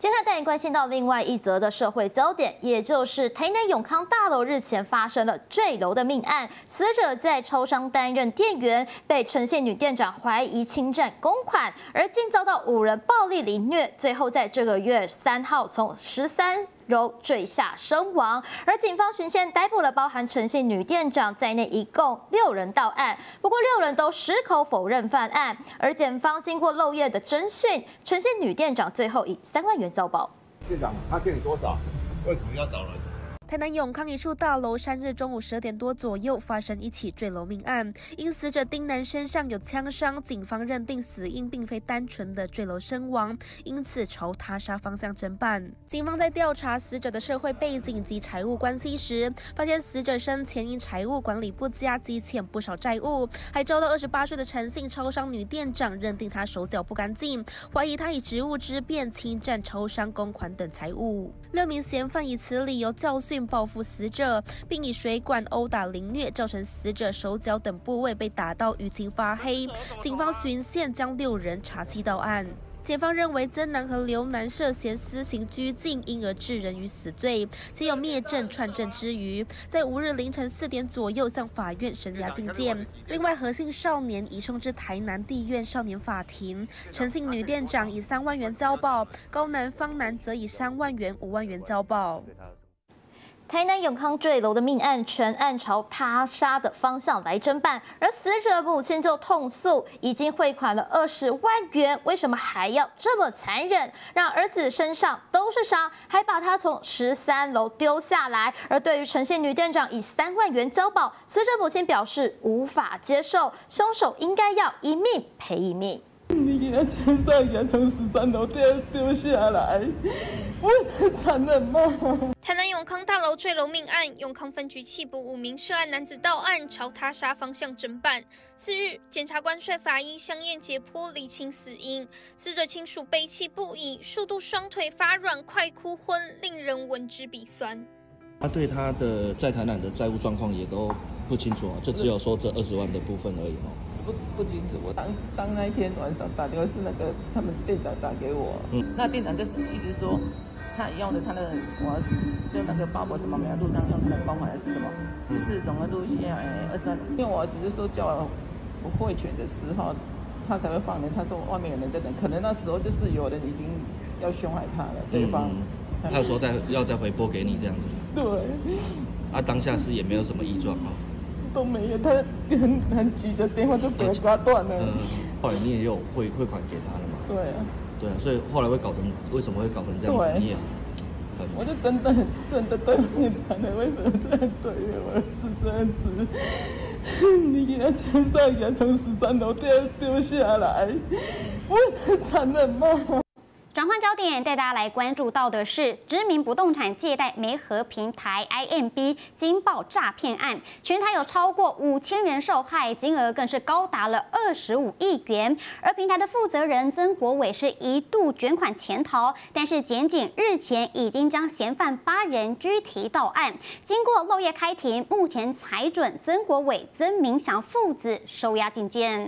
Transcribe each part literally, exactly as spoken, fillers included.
接下来带你关心到另外一则的社会焦点，也就是台南永康大楼日前发生了坠楼的命案，死者在超商担任店员，被陈姓女店长怀疑侵占公款，而竟遭到五人暴力凌虐，最后在这个月三号从十三楼坠下身亡，而警方循线逮捕了包含陈姓女店长在内一共六人到案，不过六人都矢口否认犯案，而检方经过漏夜的侦讯，陈姓女店长最后以三万元遭保。 店长，他给你多少？为什么要找人？ 台南永康一处大楼三日中午十二点多左右发生一起坠楼命案，因死者丁男身上有枪伤，警方认定死因并非单纯的坠楼身亡，因此朝他杀方向侦办。警方在调查死者的社会背景及财务关系时，发现死者生前因财务管理不佳积欠不少债务，还遭到二十八岁的陈姓超商女店长认定他手脚不干净，怀疑他以职务之便侵占超商公款等财物。六名嫌犯以此理由教训报复死者，并以水管殴打凌虐，造成死者手脚等部位被打到淤青发黑。警方循线将六人查缉到案。检方认为曾男和刘男涉嫌私刑拘禁，因而致人于死罪，且有灭证串证之余，在五日凌晨四点左右向法院声押禁见。另外，何姓少年移送至台南地院少年法庭，陈姓女店长以三万元交保，高男方男则以三万元、五万元交保。 台南永康坠楼的命案，全案朝他杀的方向来侦办，而死者母亲就痛诉，已经汇款了二十万元，为什么还要这么残忍，让儿子身上都是伤，还把他从十三楼丢下来？而对于陈姓女店长以三万元交保，死者母亲表示无法接受，凶手应该要一命赔一命。 你给他天上也从十三楼丢丢下来，我很残忍吗？ 台南永康大楼坠楼命案，永康分局缉捕五名涉案男子到案，朝他杀方向侦办。次日，检察官率法医相验解剖，厘清死因。死者亲属悲泣不已，数度双腿发软，快哭昏，令人闻之鼻酸。 他对他的在台南的债务状况也都不清楚，就只有说这二十万的部分而已哦。 不不清楚，我当当那一天晚上打电话是那个他们店长打给我，嗯，那店长就是一直说他用的他的我就那个包裹什么没有录上用他的包款还是什么，就是总的录下哎二十万，因为我只是说叫我汇钱的时候他才会放人，他说外面有人在等，可能那时候就是有人已经要凶害他了，对方。嗯嗯、他说再要再回拨给你这样子。 对。 啊，当下是也没有什么异状啊。 都没有，他很很急的电话就给他挂断了。嗯， 后来你也有汇汇款给他了嘛？ 对啊。对啊，所以后来会搞成为什么会搞成这样子？你也很， 我就真的很真的对你惨的，为什么这样对我儿子这样子？你给他天上也从十三楼丢丢下来，我很残忍吗？ 转换焦点，带大家来关注到的是知名不动产借贷媒合平台 I M B 惊爆诈骗案，全台有超过五千人受害，金额更是高达了二十五亿元。而平台的负责人曾国伟是一度卷款潜逃，但是检警日前已经将嫌犯八人拘提到案。经过漏夜开庭，目前裁准曾国伟、曾明祥父子收押禁见。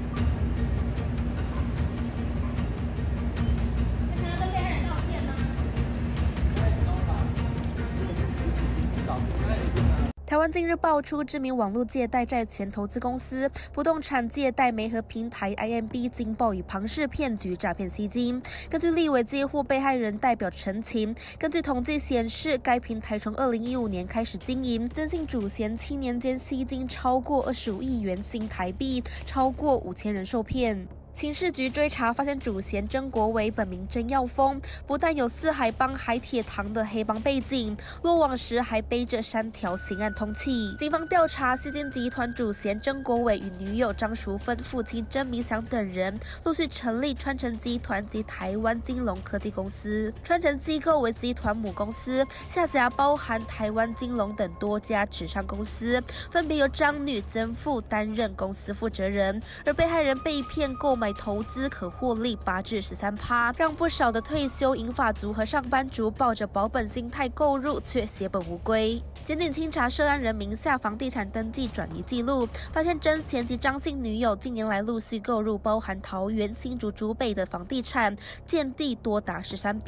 台湾近日爆出知名网络借贷债权投资公司不动产借贷媒合平台 I M B 惊爆以庞氏骗局诈骗吸金。根据立委接获被害人代表陈情，根据统计显示，该平台从二零一五年开始经营，曾姓主嫌七年间吸金超过二十五亿元新台币，超过五千人受骗。刑事局追查发现，主嫌曾国伟本名曾耀峰，不但有四海帮、海铁堂的黑帮背景，落网时还背着三条刑案通缉。警方调查，吸金集团主嫌曾国伟与女友张淑芬、父亲曾明祥等人陆续成立川城集团及台湾金融科技公司。川城机构为集团母公司，下辖包含台湾金融等多家纸上公司，分别由张女、曾父担任公司负责人。而被害人被骗购买投资可获利八至十三趴，让不少的退休银发族和上班族抱着保本心态购入，却血本无归。检警清查涉案人名下房地产登记转移记录，发现曾嫌及张姓女友近年来陆续购入包含桃园、新竹、竹北的房地产，建地多达十三笔。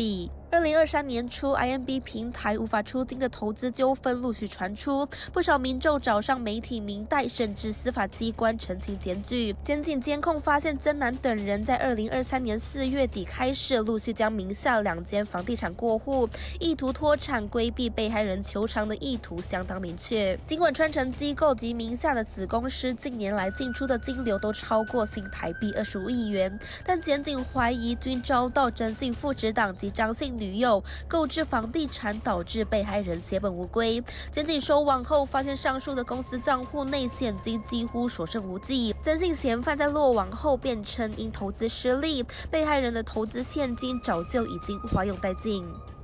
二零二三年初 ，I M B 平台无法出金的投资纠纷陆续传出，不少民众找上媒体明代，甚至司法机关陈情检举。检警监控发现，曾南等人在二零二三年四月底开始，陆续将名下两间房地产过户，意图脱产、规避被害人求偿的意图相当明确。尽管川城机构及名下的子公司近年来进出的金流都超过新台币二十五亿元，但检警怀疑均遭到张姓副执党及张姓女友购置房地产，导致被害人血本无归。检警收网后发现，上述的公司账户内现金几乎所剩无几。曾姓嫌犯在落网后辩称，因投资失利，被害人的投资现金早就已经花用殆尽。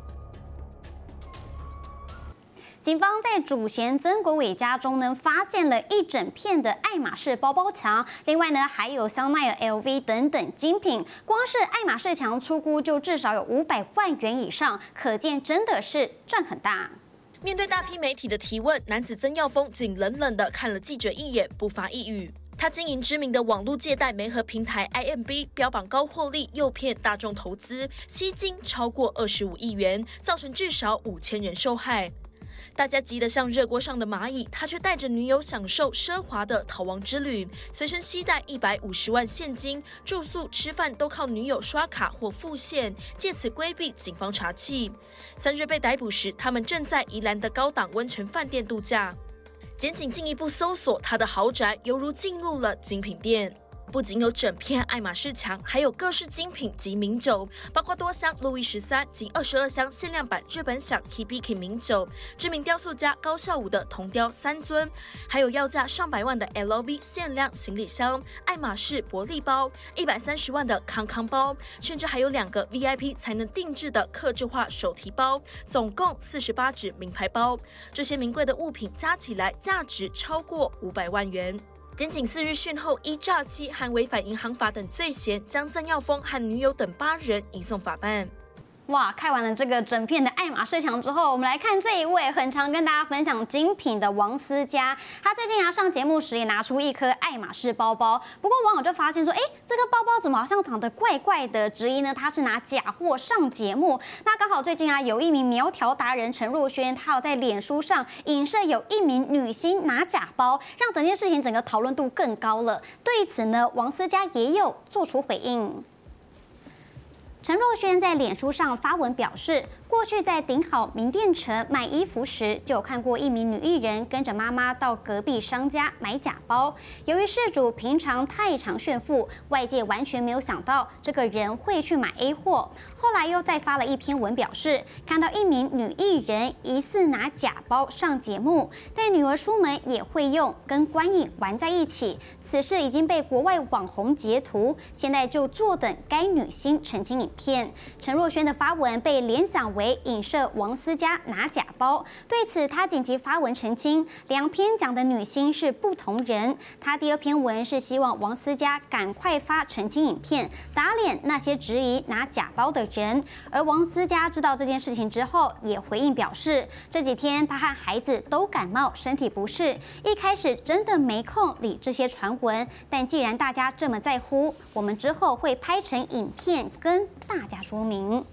警方在主嫌曾国伟家中呢，发现了一整片的爱马仕包包墙，另外呢还有香奈儿、L V 等等精品，光是爱马仕墙出估就至少有五百万元以上，可见真的是赚很大。 面对大批媒体的提问，男子曾耀峰仅冷冷地看了记者一眼，不发一语。他经营知名的网络借贷媒合平台 I M B， 标榜高获利，诱骗大众投资，吸金超过二十五亿元，造成至少五千人受害。大家急得像热锅上的蚂蚁，他却带着女友享受奢华的逃亡之旅，随身携带一百五十万现金，住宿吃饭都靠女友刷卡或付现，借此规避警方查缉。三月被逮捕时，他们正在宜兰的高档温泉饭店度假。检警进一步搜索他的豪宅，犹如进入了精品店。不仅有整片爱马仕墙，还有各式精品及名酒，包括多箱路易十三及二十二箱限量版日本响 Hibiki 名酒，知名雕塑家高孝武的铜雕三尊，还有要价上百万的 L V 限量行李箱、爱马仕伯利包、一百三十万的康康包，甚至还有两个 V I P 才能定制的客制化手提包，总共四十八只名牌包。这些名贵的物品加起来价值超过五百万元。检警四日讯后，依诈欺和违反银行法等罪嫌，将曾耀峰和女友等八人移送法办。 哇，看完了这个整片的爱马仕墙之后，我们来看这一位很常跟大家分享精品的王思佳。他最近啊上节目时也拿出一颗爱马仕包包，不过网友就发现说，哎，这个包包怎么好像长得怪怪的？质疑呢他是拿假货上节目。那刚好最近啊有一名苗条达人陈若萱，他有在脸书上影射有一名女星拿假包，让整件事情整个讨论度更高了。对此呢，王思佳也有做出回应。陈若萱在脸书上发文表示，过去在顶好名店城买衣服时，就有看过一名女艺人跟着妈妈到隔壁商家买假包。由于事主平常太常炫富，外界完全没有想到这个人会去买 A 货。后来又再发了一篇文表示，看到一名女艺人疑似拿假包上节目，带女儿出门也会用，跟观影玩在一起。此事已经被国外网红截图，现在就坐等该女星澄清影片。陈若萱的发文被联想为影射王思佳拿假包，对此她紧急发文澄清，两篇讲的女星是不同人。她第二篇文是希望王思佳赶快发澄清影片，打脸那些质疑拿假包的人。而王思佳知道这件事情之后，也回应表示，这几天她和孩子都感冒，身体不适，一开始真的没空理这些传闻，但既然大家这么在乎，我们之后会拍成影片跟大家说明。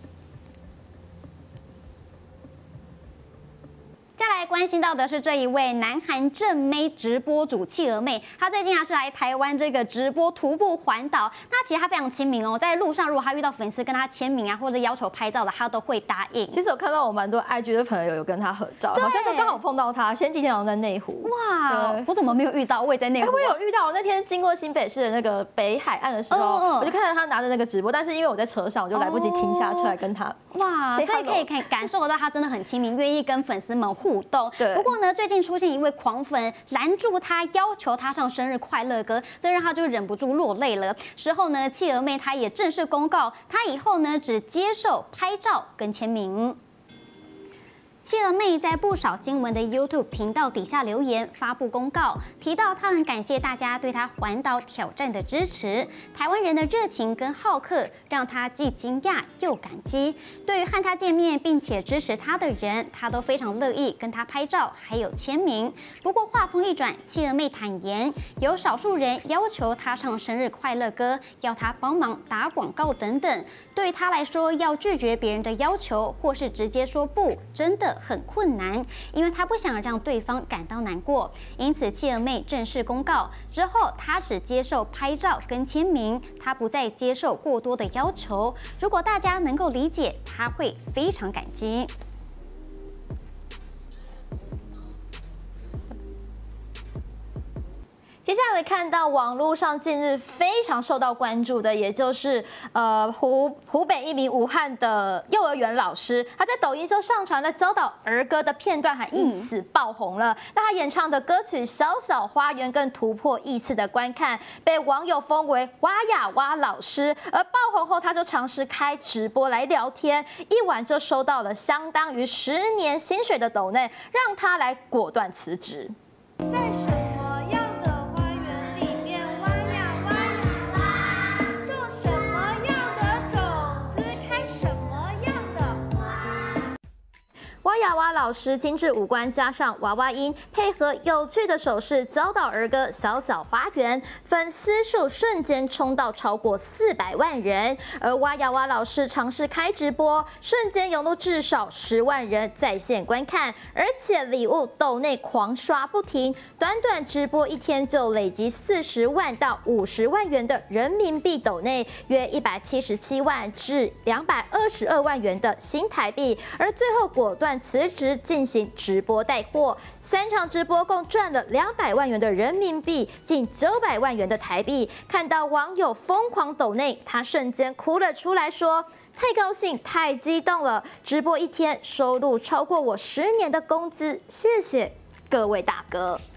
再来关心到的是这一位南韩正妹直播主企鹅妹，她最近啊是来台湾这个直播徒步环岛。那其实她非常亲民哦，在路上如果她遇到粉丝跟她签名啊，或者要求拍照的，她都会答应。 其实我看到我蛮多 I G 的朋友有跟她合照，好像都刚好碰到她。前几天好像在内湖。 哇，我怎么没有遇到？我也在内湖、啊。 我有遇到，那天经过新北市的那个北海岸的时候，哦、我就看到她拿着那个直播，但是因为我在车上，我就来不及停下车来跟她。 哇，所以可以感感受到她真的很亲民，愿意跟粉丝们互动。 对。 不过呢，最近出现一位狂粉拦住她，要求她唱生日快乐歌，这让她就忍不住落泪了。事后呢，企鹅妹她也正式公告，她以后呢只接受拍照跟签名。企鹅妹在不少新闻的 YouTube 频道底下留言，发布公告，提到她很感谢大家对她环岛挑战的支持，台湾人的热情跟好客让她既惊讶又感激。对于和她见面并且支持她的人，她都非常乐意跟她拍照，还有签名。不过话锋一转，企鹅妹坦言，有少数人要求她唱生日快乐歌，要她帮忙打广告等等。 对于他来说，要拒绝别人的要求，或是直接说不，真的很困难，因为他不想让对方感到难过。因此，企鹅妹正式公告之后，她只接受拍照跟签名，她不再接受过多的要求。如果大家能够理解，她会非常感激。 接下来会看到网络上近日非常受到关注的，也就是呃湖湖北一名武汉的幼儿园老师，他在抖音中上传了教导儿歌的片段，还因此爆红了。那他演唱的歌曲《小小花园》更突破亿次的观看，被网友封为“哇呀哇老师”。而爆红后，他就尝试开直播来聊天，一晚就收到了相当于十年薪水的抖内，让他来果断辞职。 在什么样的哇呀哇老师精致五官加上娃娃音，配合有趣的手势教导儿歌《小小花园》，粉丝数瞬间冲到超过四百万人。而哇呀哇老师尝试开直播，瞬间涌入至少十万人在线观看，而且礼物抖内狂刷不停，短短直播一天就累积四十万到五十万元的人民币抖内，约一百七十七万至两百二十二万元的新台币，而最后果断辞职进行直播带货，三场直播共赚了两百万元的人民币，近九百万元的台币。看到网友疯狂抖内，他瞬间哭了出来，说：“太高兴，太激动了！直播一天收入超过我十年的工资，谢谢各位大哥。”